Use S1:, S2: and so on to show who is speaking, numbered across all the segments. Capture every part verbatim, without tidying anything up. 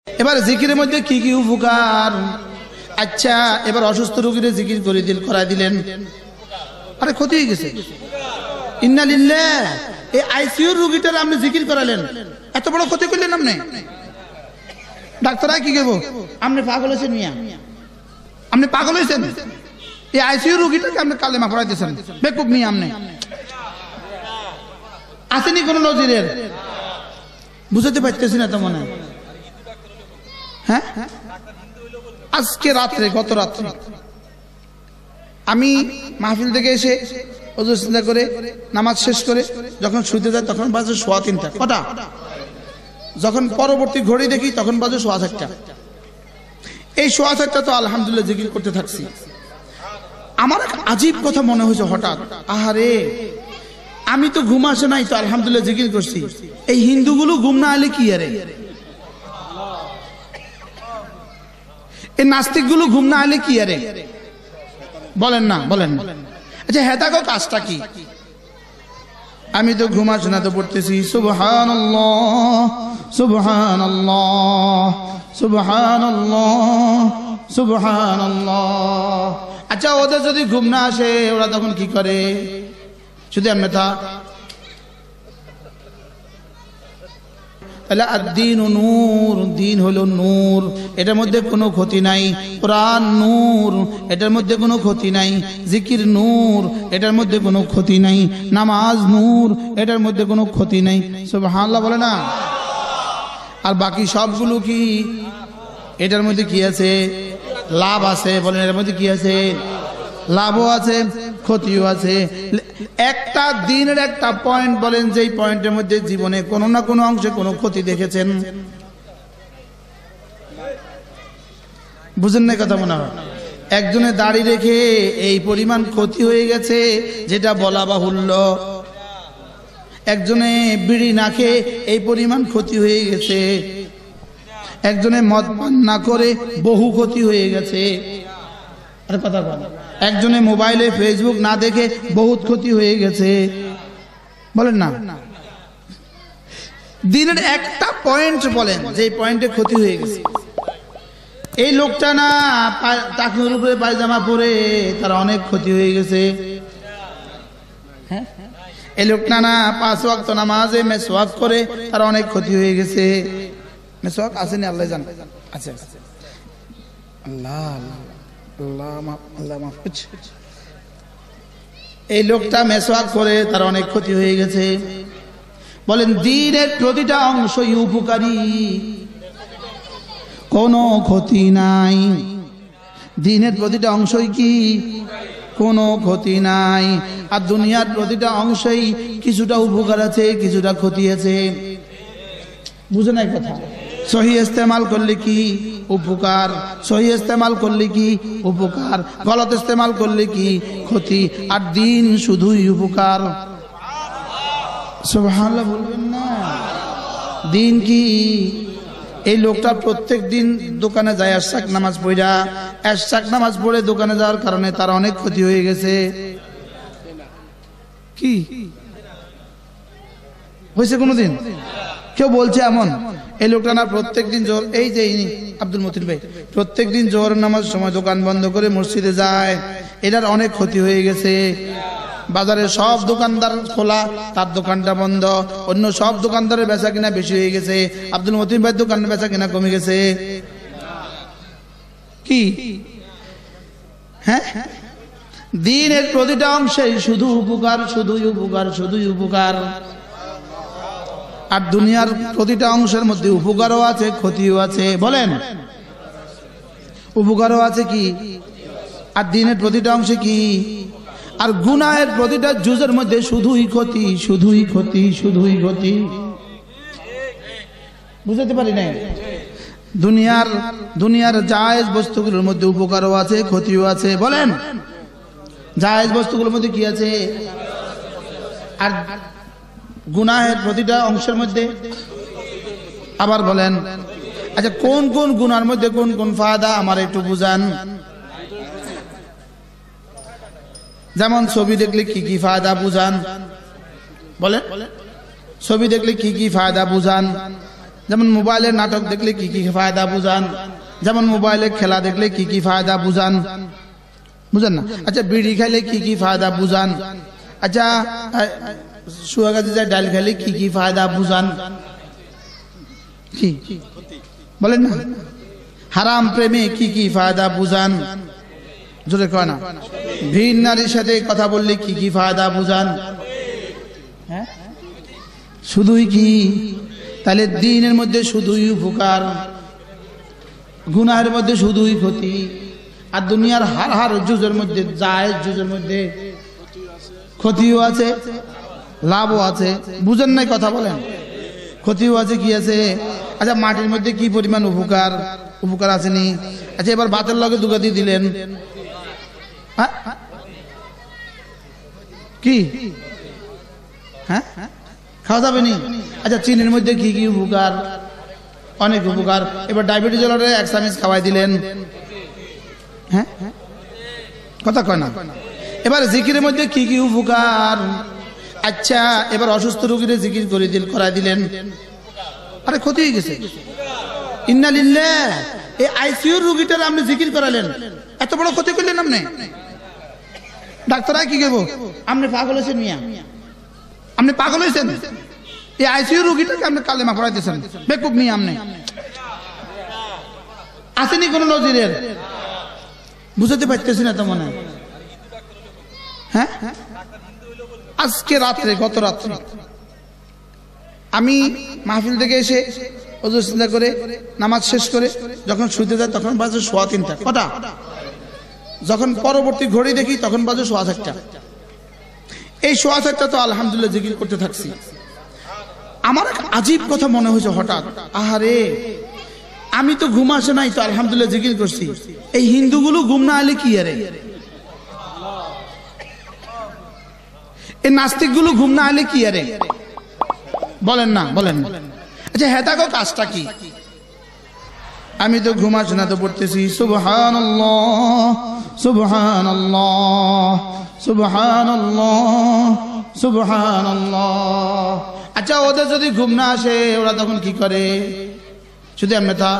S1: এবার জিকিরের মধ্যে কি কি উপকার? আচ্ছা, এবার অসুস্থ রোগীর জিকির করে দিল করাই দিলেন, আরে ক্ষতি হয়ে গেছে। ইন্না লিল্লাহ, এই আইসিইউর রোগীটার আপনি জিকির করালেন, এত বড় ক্ষতি করলেন আপনি। ডাক্তাররা কি করবো, আপনি পাগল হয়েছেন মিয়া, আপনি পাগল হয়েছেন। এই আইসিইউ রোগীটাকে আপনি কালেমা পড়াইতেছেন, বেকুব মিয়া আপনি। আসেনি কোন নজিরের? বুঝাতে পারতেছি না তো মনে হয়। হ্যাঁ, আজকে রাত্রে, গত রাত্রে আমি মাহফিল থেকে এসে ওযু সিজদা করে নামাজ শেষ করে যখন শুতে যাই তখন বাজে সোয়া তিনটা। কটা? যখন পরবর্তী ঘড়ি দেখি তখন বাজে সোয়া চারটা। এই সোয়া চারটা তো আলহামদুলিল্লাহ জিকির করতে থাকছি। আমার এক আজীব কথা মনে হয়েছে হঠাৎ, আহারে আমি তো ঘুম আসে নাই তো আলহামদুলিল্লাহ জিকির করছি, এই হিন্দুগুলো ঘুম না আলে কি আরে, এই নাস্তিক গুলো ঘুম না আলে কি আরে, বলেন না বলেন। আচ্ছা হেতাগো কাজটা কি? আমি তো ঘুম আসে না তো পড়তেছি সুবহানাল্লাহ সুবহানাল্লাহ সুবহানাল্লাহ সুবহানাল্লাহ। আচ্ছা ওদের যদি ঘুম না আসে ওরা তখন কি করে? শুধু এমনি তা তাহলে আদ-দীন নূর, দিন হলো নূর, এটার মধ্যে কোনো ক্ষতি নাই। কোরআন নূর, এটার মধ্যে কোনো ক্ষতি নাই। জিকির নূর, এটার মধ্যে কোনো ক্ষতি নাই। নামাজ নূর, এটার মধ্যে কোনো ক্ষতি নাই। সুবহানাল্লাহ বলে না? আর বাকি সবগুলো কি? এটার মধ্যে কি আছে? লাভ আছে। বলেন এর মধ্যে কি আছে? লাভও আছে, ক্ষতিও আছে। একটা দিনের একটা পয়েন্ট বলেন যেই পয়েন্টের মধ্যে জীবনে কোনো না কোনো অংশে কোনো ক্ষতি দেখেছেন? বুঝেন না কথা মনে হয়। একজনে দাড়ি রেখে এই পরিমাণ ক্ষতি হয়ে গেছে যেটা বলা বাহুল্য। একজনে বিড়ি না খেয়ে এই পরিমাণ ক্ষতি হয়ে গেছে। একজনে মদ পান না করে বহু ক্ষতি হয়ে গেছে। আরে কথা বলেন। একজনে মোবাইলে ফেসবুক না দেখে বহুত ক্ষতি হয়ে গেছে। বলেন না? দিনের একটা পয়েন্ট বলেন যে পয়েন্টে ক্ষতি হয়ে গেছে। এই লোকটা না টাকনুর উপরে পায়জামা পরে তার অনেক ক্ষতি হয়ে গেছে। হ্যাঁ, এই লোকটা না পাঁচ ওয়াক্ত নামাজে মেসওয়াক করে তার অনেক ক্ষতি হয়ে গেছে। মেসওয়াক আসেনি আল্লাহ জানে। আচ্ছা আল্লাহ এই লোকটা মেসওয়াক করে তার অনেক ক্ষতি হয়ে গেছে। বলেন দ্বীনের প্রতিটা অংশই উপকারী, কোনো ক্ষতি নাই। দ্বীনের প্রতিটা অংশই কি? কোনো ক্ষতি নাই। আর দুনিয়ার প্রতিটা অংশই কিছুটা উপকার আছে, কিছুটা ক্ষতি আছে। বুঝে নাই কথা? সহি ইস্তেমাল করলে কি উপকার, সহি ইস্তেমাল করলে কি উপকার, গলত ইস্তেমাল করলে কি ক্ষতি। আর দিন শুধুই উপকার। সুবহানাল্লাহ বলবেন না? দিন কি? এই লোকটা প্রত্যেক দিন দোকানে যায় এশাক নামাজ পড়া, এশাক নামাজ পড়ে দোকানে যাওয়ার কারণে তার অনেক ক্ষতি হয়ে গেছে। কি হয়েছে কোনদিন? কেউ বলছে এমন? এই লোকটা না প্রত্যেক দিন জোর, এই যে আব্দুল মতিন ভাই প্রত্যেক দিন জোহর নামাজ সময় দোকান বন্ধ করে মসজিদে যায়, এটার অনেক ক্ষতি হয়ে গেছে। বাজারে সব দোকানদার খোলা, তার দোকানটা বন্ধ। অন্য সব দোকানদারের বেচা কিনা বেশি হয়ে গেছে, আব্দুল মতিন ভাই দোকানের বেচা কিনা কমে গেছে। কি? হ্যাঁ, দিনের প্রতিটা অংশে শুধু উপকার, শুধুই উপকার, শুধুই উপকার। আর দুনিয়ার প্রতিটা অংশের মধ্যে উপকারও আছে, ক্ষতিও আছে। বলেন উপকারও আছে কি? আর দিনের প্রতিটা অংশে কি? আর গুনাহের প্রতিটা জুজের মধ্যে শুধুই ক্ষতি, শুধুই ক্ষতি, শুধুই ক্ষতি। বুঝতে পারি না? দুনিয়ার দুনিয়ার জায়েজ বস্তুগুলোর মধ্যে উপকারও আছে, ক্ষতিও আছে। বলেন জায়েজ বস্তুগুলোর মধ্যে কি আছে? আর গুনাহের প্রতিটা অংশের মধ্যে আবার বলেন। আচ্ছা কোন কোন গুনার মধ্যে কোন কোন ফায়দা আমার একটু বুঝান। যেমন ছবি দেখলে কি কি ফায়দা বুঝান? বলেন ছবি দেখলে কি কি ফায়দা বুঝান? যেমন মোবাইলে নাটক দেখলে কি কি ফায়দা বুঝান, যেমন মোবাইলে খেলা দেখলে কি কি ফায়দা বুঝান, বুঝেন না? আচ্ছা বিড়ি খাইলে কি কি ফায়দা বুঝান, আচ্ছা সুয়াগাজি যায় ডাল খাইলে কি কি ফায়দা বুঝান, কি বলেন না? হারাম প্রেমে কি কি ফায়দা বুঝান, জোরে কয় না? ভিন নারীর সাথে কথা বললে কি কি ফায়দা বুঝান, হ্যাঁ শুধুই কি? তাহলে দিনের মধ্যে শুধুই উপকার, গুনাহের মধ্যে শুধুই ক্ষতি, আর দুনিয়ার হার হার জুজের মধ্যে জায়েজ জুজের মধ্যে ক্ষতিও আছে লাভও আছে। বুঝেন নাই কথা বলেন? ক্ষতিও আছে কি আছে? আচ্ছা মাটির মধ্যে কি পরিমাণ উপকার উপকার আসেনি? আচ্ছা এবার ভাতের লগে দুগা দিয়ে দিলেন, হ্যাঁ কি হ্যাঁ খাওয়া যাবে নি? আচ্ছা চিনির মধ্যে কি কি উপকার? অনেক উপকার। এবার ডায়াবেটিস হলে এক চামচ খাওয়াই দিলেন, হ্যাঁ কথা কয় না? এবার জিকিরের মধ্যে কি কি উপকার? আচ্ছা এবার অসুস্থ রোগীর জিকির করে দিল করাই দিলেন, আরে ক্ষতি হয়ে গেছে। ইন্না লিল্লাহ, এই আইসিইউ রোগীটার আপনি জিকির করালেন, এত বড় ক্ষতি করলেন আপনি। ডাক্তাররা কি করবো? আপনি পাগল হয়েছেন মিয়া, আপনি পাগল হয়েছেন। এই আইসিইউ রোগীটাকে আপনি কালেমা পড়াইতেছেন, বেকুব মিয়া আপনি। আসেনি কোন নজিরের? বুঝতে পারতেছি না তো মনে হয়। হ্যাঁ আজকে রাত্রে গত রাত্রে আমি মাহফিল থেকে এসে ওযু সিজদা করে নামাজ শেষ করে যখন শুতে যাই তখন বাজে সোয়া তিনটা। কটা? যখন পরবর্তী ঘড়ি দেখি তখন বাজে সোয়া চারটা। এই সোয়া চারটা তো আলহামদুলিল্লাহ জিকির করতে থাকছি। আমার এক আজীব কথা মনে হয়েছে হঠাৎ, আহারে আমি তো ঘুম আসে নাই তো আলহামদুলিল্লাহ জিকির করছি, এই হিন্দুগুলো ঘুম না আলে কি আরে, এই নাস্তিক গুলো ঘুম না আলে কি আরে, বলেন না বলেন? আচ্ছা হেতাগো কাজটা কি? আমি তো ঘুম আসে না তো পড়তেছি সুবহানাল্লাহ সুবহানাল্লাহ সুবহানাল্লাহ সুবহানাল্লাহ। আচ্ছা ওদের যদি ঘুম না আসে ওরা তখন কি করে? শুধু এমনি থা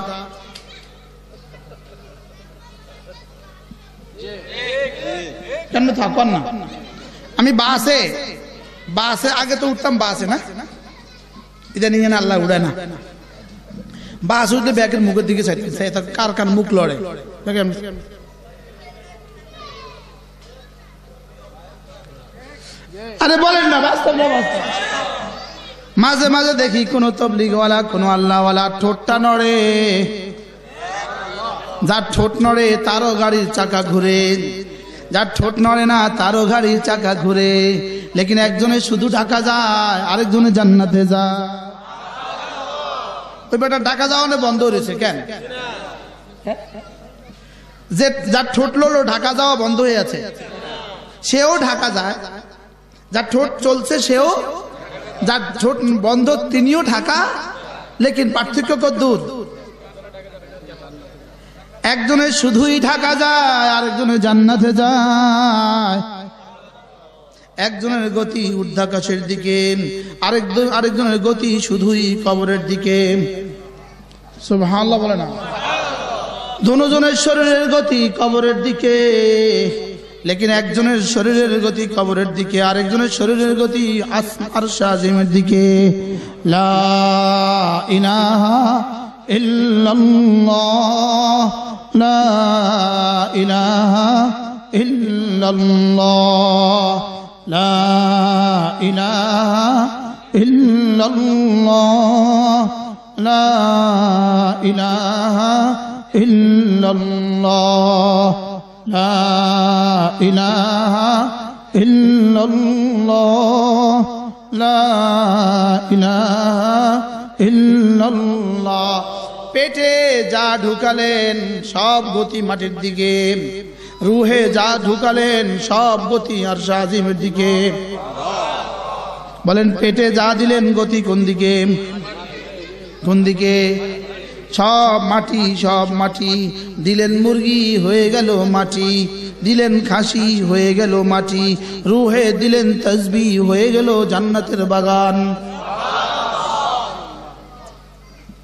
S1: কেমনে থাকবেন না? আমি বাসে বাসে আগে তো উঠতাম বাসে, না ইদানিং না আল্লাহ উড়ে না। বাস উঠলে ব্যাগের মুখের দিকে চাইতে কার কার মুখ লড়ে। আরে বলেন না বাস্তব না বাস্তব? মাঝে মাঝে দেখি কোন তবলিগওয়ালা কোন আল্লাহওয়ালা ঠোঁটটা নড়ে, যার ঠোঁট নড়ে তারও গাড়ির চাকা ঘুরে, যার ঠোঁট নড়ে না তারও গাড়ির চাকা ঘুরে। লেকিন একজনের শুধু ঢাকা যায়, আরেকজনের জান্নাতে যায়। ওই বেটা ঢাকা যাওয়া বন্ধ হয়েছে কেন? যে যার ঠোঁট লড়লো ঢাকা যাওয়া বন্ধ হয়ে আছে, সেও ঢাকা যায়। যার ঠোঁট চলছে সেও, যার ঠোঁট বন্ধ তিনিও ঢাকা। লেকিন পার্থক্য কত দূর? একজনের শুধুই ঢাকা যায়, আরেকজনের জান্নাতে যায়। একজনের গতি ঊর্ধ্বাকাশের দিকে, আরেকজন আরেকজনের গতি শুধুই কবরের দিকে। সুবহানাল্লাহ বলে না? দুজনের শরীরের গতি কবরের দিকে, লেকিন একজনের শরীরের গতি কবরের দিকে, আরেকজনের শরীরের গতি আরশ আজিমের দিকে। লা ইলাহা ইল্লাল্লাহ লা ইলাহা ইল্লাল্লাহ লা ইলাহা ইল্লাল্লাহ লা ইলাহা ইল্লাল্লাহ লা ইলাহা ইল্লাল্লাহ লা ইলাহা ইল্লাল্লাহ। পেটে যা ঢুকালেন সব গতি মাটির দিকে, রুহে যা ঢুকালেন সব গতি আরশ আজিমের দিকে। বলেন পেটে যা দিলেন গতি কোন দিকে? কোন দিকে? সব মাটি সব মাটি। দিলেন মুরগি হয়ে গেল মাটি, দিলেন খাসি হয়ে গেল মাটি, রুহে দিলেন তাসবিহ হয়ে গেল জান্নাতের বাগান।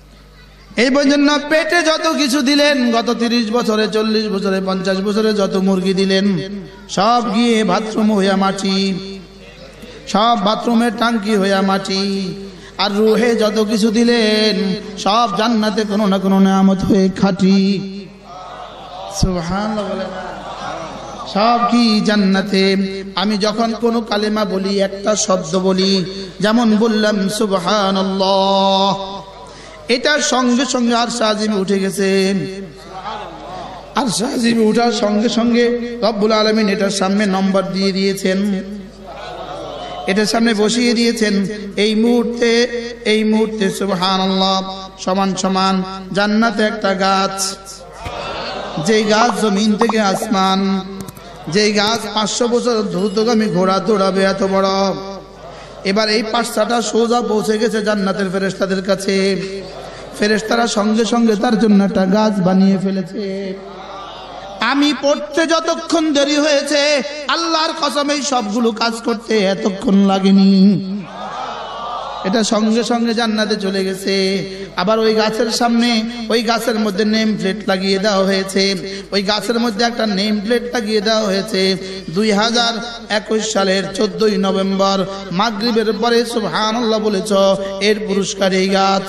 S1: এই জন্য পেটে যত কিছু দিলেন, গত তিরিশ বছরে, চল্লিশ বছরে, পঞ্চাশ বছরে যত মুরগি দিলেন, সব গিয়ে বাথরুম হইয়া মাটি, সব বাথরুমের টাঙ্কি হইয়া মাটি। আর রুহে যত কিছু দিলেন, সব জান্নাতে কোনো না কোনো নেয়ামত হয়ে খাঁটি। সুবহানাল্লাহ বলেন, সব কি জান্নাতে। আমি যখন কোনো কালেমা বলি, একটা শব্দ বলি, যেমন বললাম সুবহানাল্লাহ, এটার সঙ্গে সঙ্গে আরশ আজিমে উঠে গেছেন। আরশ আজিমে উঠার সঙ্গে সঙ্গে রব্বুল আলামিন এটার সামনে নম্বর দিয়ে দিয়েছেন, এটার সামনে বসিয়ে দিয়েছেন। এই মুহূর্তে এই মুহূর্তে সুবহানাল্লাহ সমান সমান জান্নাতে একটা গাছ, যেই গাছ জমিন থেকে আসমান, যেই গাছ পাঁচশো বছর দ্রুতগামী ঘোড়া দৌড়াবে এত বড়। এবার এই পাঁচটাটা সোজা পৌঁছে গেছে জান্নাতের ফেরেশতাদের কাছে। ফেরেশতারা সঙ্গে সঙ্গে তার জন্য একটা গাছ বানিয়ে ফেলেছে। আমি পড়তে যতক্ষণ দেরি হয়েছে, আল্লাহর কসম এই সবগুলো কাজ করতে এতক্ষণ লাগেনি। এটা সঙ্গে সঙ্গে জান্নাতে চলে গেছে। আবার ওই গাছের সামনে, ওই গাছের মধ্যে নেম প্লেট লাগিয়ে দেওয়া হয়েছে। ওই গাছের মধ্যে একটা নেম প্লেট লাগিয়ে দেওয়া হয়েছে। দুই হাজার একুশ সালের চোদ্দই নভেম্বর মাগরিবের পরে সুবহানাল্লাহ বলেছ, এর পুরস্কার এই গাছ।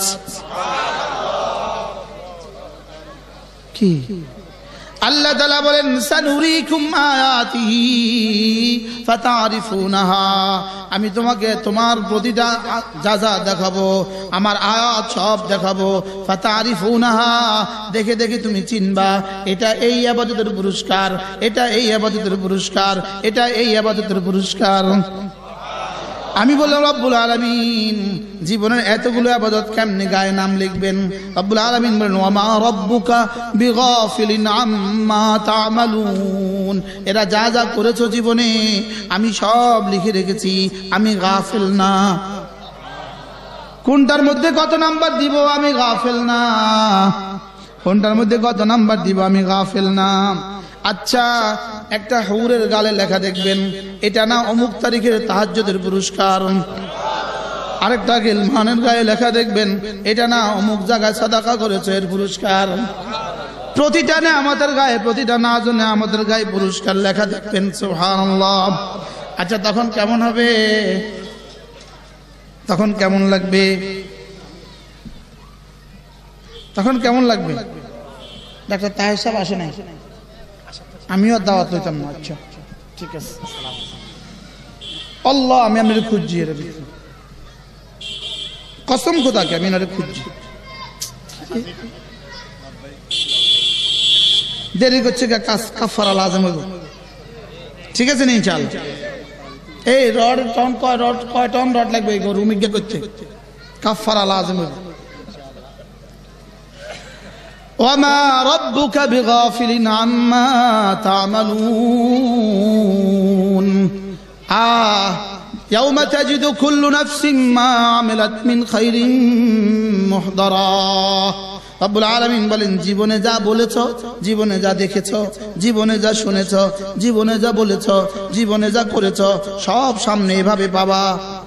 S1: কি আল্লাহ তাআলা বলেন, সানুরিকুম আয়াতিহি ফাতারিফুনাহা, আমি তোমাকে তোমার প্রতিটা যা যা দেখাবো, আমার আয়াত সব দেখাবো। ফাতারিফুনাহা, দেখে দেখে তুমি চিনবা, এটা এই ইবাদতের পুরস্কার, এটা এই ইবাদতের পুরস্কার, এটা এই ইবাদতের পুরস্কার। আমি বললাম রব্বুল আলামিন জীবনের এতগুলো ইবাদত কেমনে গায়ে নাম লিখবেন? রব্বুল আলামিন বলেন, ওয়া মা রাব্বুকা বিগাফিলিন আম্মা তা'মালুন, এরা যা যা করেছো জীবনে আমি সব লিখে রেখেছি, আমি গাফিল না। কোনটার মধ্যে কত নাম্বার দিব? আমি গাফিল না। কোনটার মধ্যে কত নাম্বার দিব? আমি গাফিল না। আচ্ছা, একটা হুরের গালে লেখা দেখবেন, এটা না অমুক তারিখের তাহাজ্জুদের পুরস্কার। আরেকটা গিলমানের গায়ে লেখা দেখবেন, এটা না অমুক জায়গায় সাদাকা করেছে এর পুরস্কার। প্রতিটা না আমাদের গায়ে, প্রতিটা না জন্য আমাদের গায়ে পুরস্কার লেখা দেখবেন। সুবহানাল্লাহ। আচ্ছা, তখন কেমন হবে? তখন কেমন লাগবে? তখন কেমন লাগবে? ডাক্তার তাহের সাহেব আসে নাই, আমিও দাওয়াত লইতাম না। আচ্ছা ঠিক আছে, আল্লাহ আমি আপনার খুঁজছি, এর কসম খোদাকে আমি এনারে খুঁজছি। দেরি করছে কাফারা লাজম হইব। ঠিক আছে নি, চাল এই রড টন কয় রড কয় টন রড লাগবে এই রুমে গিয়ে করতে, কাফারা লাজম হইব। ওয়ামা রাব্বুকা বিগাফিলিন আম্মা তা'মালুন। আহ ইয়াউমা তাজিদু কুল্লু নাফসিন মা আমিলাত মিন খাইরিন মুহদারা। রব্বুল আলামিন বলেন, জীবনে যা বলেছো, জীবনে যা দেখেছো, জীবনে যা শুনেছো, জীবনে যা বলেছো, জীবনে যা করেছো, সব সামনে এভাবে পাবা।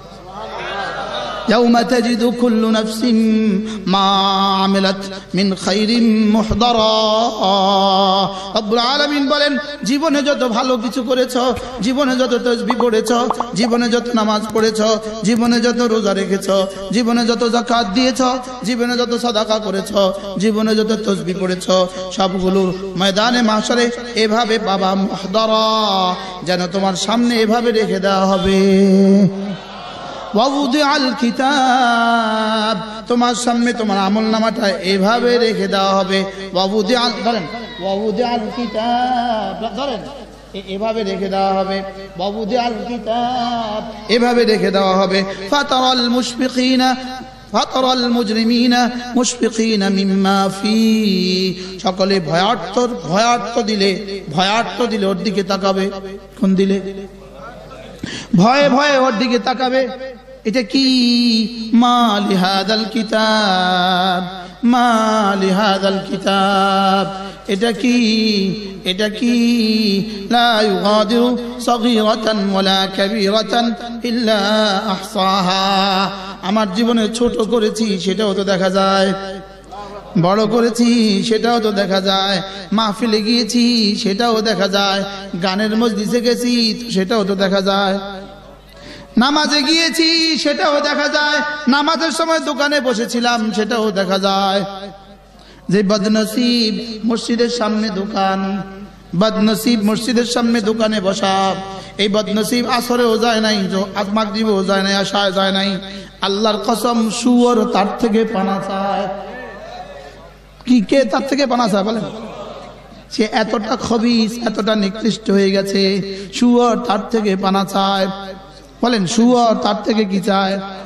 S1: يوم تجد كل نفس ما عملت من خير محضرا। রব্বুল আলামিন বলেন, জীবনে যত ভালো কিছু করেছো, জীবনে যত তাসবিহ পড়েছো, জীবনে যত নামাজ পড়েছো, জীবনে যত রোজা রেখেছো, জীবনে যত যাকাত দিয়েছো, জীবনে যত সাদাকা করেছো, জীবনে যত তাসবিহ পড়েছো, সবগুলো ময়দানে মাহশরে এভাবে পাবা মুহদারা, যেন তোমার সামনে এভাবে রেখে দেওয়া হবে। ওয়াউদিআল কিতাব, তোমার সামনে তোমার আমলনামাটা এভাবে রেখে দেওয়া হবে। ওয়াউদিআল ধরেন, ওয়াউদিআল কিতাব ধরেন, এভাবে রেখে দেওয়া হবে। ওয়াউদিআল কিতাব এভাবে রেখে দেওয়া হবে। ফাতারাল মুশফিকিনা ফাতারাল মুজরিমিনা মুশফিকিনা মিম্মা ফি, সকলে ভয়ার্ত ভয়ার্ত দিলে ভয়ার্ত দিলে ওর দিকে তাকাবে। কোন দিলে? ভয়ে ভয়ে ওর দিকে তাকাবে। এটা কি? মা লিহাদাল কিতাব, মা লিহাদাল কিতাব, এটা কি? এটা কি? লা ইউগাদিরু সগীরাতান ওয়ালা কাবীরাতান ইল্লা আহসাহা। আমার জীবনে ছোট করেছি সেটাও তো দেখা যায়, বড় করেছি সেটাও তো দেখা যায়, মাহফিলে গিয়েছি সেটাও দেখা যায়, গানের মজলিসে গেছি সেটাও তো দেখা যায়, নামাজে গিয়েছি সেটাও দেখা যায়, নামাজের সময় দোকানে বসেছিলাম সেটাও দেখা যায়। যে বদনসিব মসজিদের সামনে দোকান, বদনসিব মসজিদের সামনে দোকানে বসা, এই বদনসিব আসরেও যায় নাই, মাগরিবেও যায় নাই, আশায় যায় নাই। আল্লাহর কসম শুয়োর তার থেকে পানা চায়। কি কে তার থেকে পানা চায় বলেন? সে এতটা খবিস, এতটা নিকৃষ্ট হয়ে গেছে, শুয়োর তার থেকে পানা চায়। বলেন শুয়োর তার থেকে কি চায়?